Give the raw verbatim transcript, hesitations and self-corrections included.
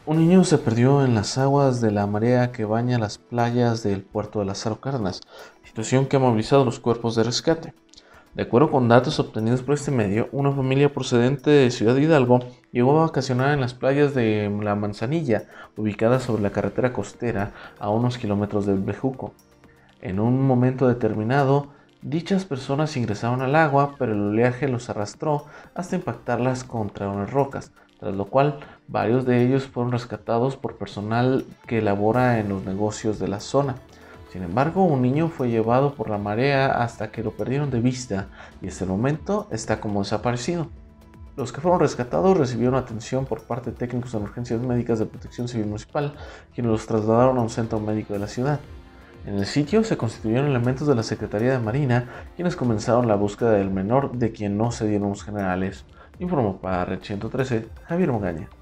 Un niño se perdió en las aguas de la marea que baña las playas del puerto de Lázaro Cárdenas, situación que ha movilizado los cuerpos de rescate. De acuerdo con datos obtenidos por este medio, una familia procedente de Ciudad Hidalgo llegó a vacacionar en las playas de La Manzanilla, ubicadas sobre la carretera costera a unos kilómetros del Bejuco. En un momento determinado, dichas personas ingresaron al agua, pero el oleaje los arrastró hasta impactarlas contra unas rocas, tras lo cual varios de ellos fueron rescatados por personal que labora en los negocios de la zona. Sin embargo, un niño fue llevado por la marea hasta que lo perdieron de vista y hasta el momento está como desaparecido. Los que fueron rescatados recibieron atención por parte de técnicos de emergencias médicas de Protección Civil Municipal, quienes los trasladaron a un centro médico de la ciudad. En el sitio se constituyeron elementos de la Secretaría de Marina, quienes comenzaron la búsqueda del menor, de quien no se dieron los generales, informó para Red ciento trece Javier Magaña.